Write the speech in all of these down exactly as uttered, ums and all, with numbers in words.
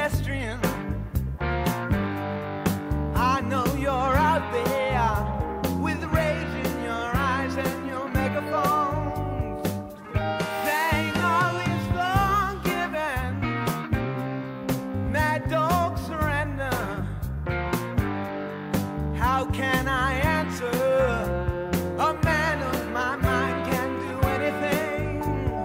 pedestrian. I know you're out there with rage in your eyes and your megaphones, saying all is forgiven, mad dog surrender. How can I answer? A man of my mind can do anything.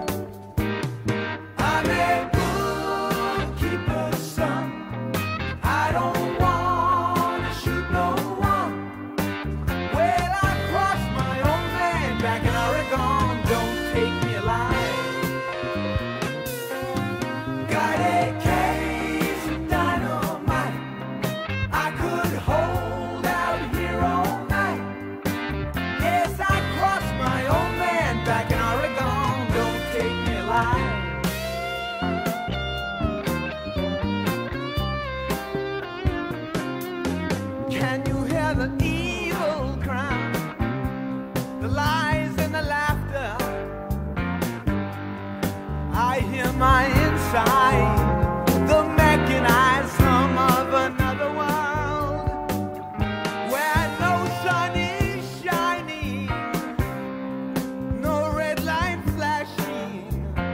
I'm a bookkeeper's son. I don't want to shoot no one. Well, I crossed my own land back in Oregon. Don't take me alive. Got a case of dynamite. I could hold out here all night. Yes, I crossed my own land back in Oregon. Don't take me alive. Can you hear the evil crown, the lies and the laughter? I hear my inside, the mechanized hum of another world, where no sun is shining, no red light flashing.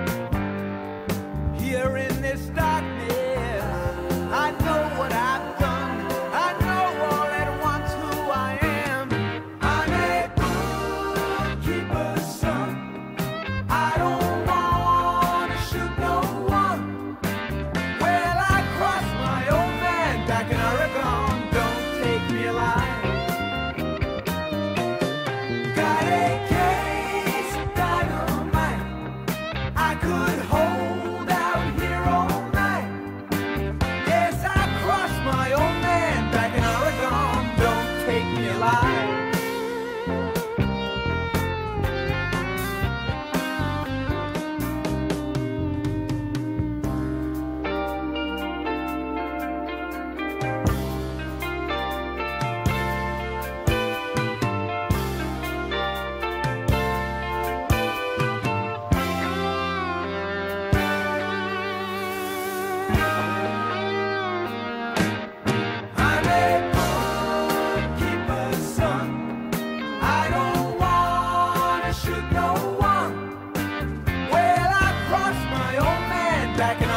Here in this darkness, I know what I've done. I know all at once who I am. I'm a bookkeeper's son. I don't want to shoot no one. Well, I crossed my old man back in Oregon. Don't take me alive. Got a case of dynamite. I could hold out here all night. Yes, I crossed my old man back in Oregon. Don't take me alive. I'm a bookkeeper's son. I don't want to shoot no one. Well, I crossed my old man back in